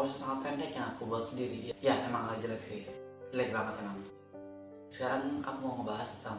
proses sangat pendek yang aku buat sendiri. Ya emang gak jelek sih, jelek banget emang. Sekarang aku mau ngebahas tentang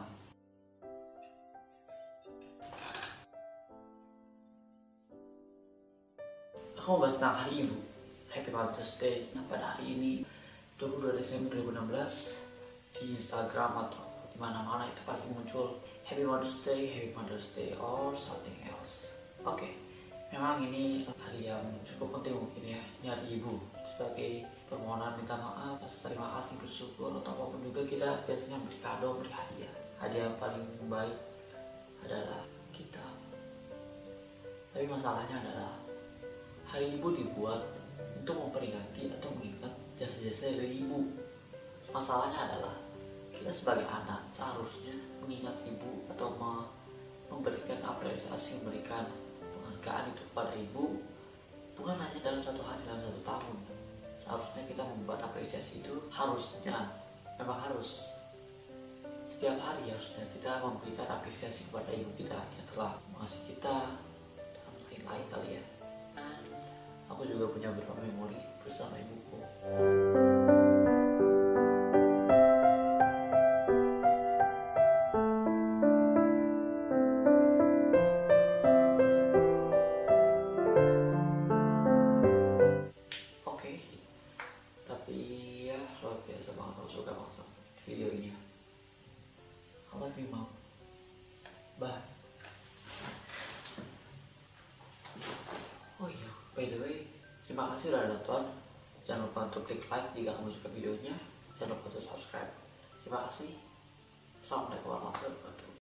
Hari Ibu. Happy Mother's Day. Nah, pada hari ini 22 Desember 2016 di Instagram atau di mana-mana itu pasti muncul Happy Mother's Day or something else. Oke, memang ini hari yang cukup penting mungkin ya. Ini hari Ibu, sebagai permohonan minta maaf, rasa terima kasih, bersyukur, atau apapun juga kita biasanya beri kado, beri hadiah. Hadiah yang paling baik adalah kita. Tapi masalahnya adalah hari Ibu dibuat untuk memperingati atau mengingat jasa-jasa dari ibu. Masalahnya adalah kita sebagai anak seharusnya mengingat ibu atau memberikan apresiasi, memberikan penghargaan itu kepada ibu bukan hanya dalam satu hari, dalam satu tahun. Seharusnya kita membuat apresiasi itu memang harus setiap hari. Harusnya kita memberikan apresiasi kepada ibu kita yang telah mengasihi kita dan lain-lain kali ya. Dan aku juga punya beberapa memori bersama ibuku. Oke, tapi ya luar biasa banget, aku suka banget sama video ini. I love you, Mom. Bye. Oh iya, by the way, terima kasih udah nonton. Jangan lupa untuk klik like jika kamu suka videonya. Jangan lupa untuk subscribe. Terima kasih. Assalamualaikum warahmatullahi wabarakatuh.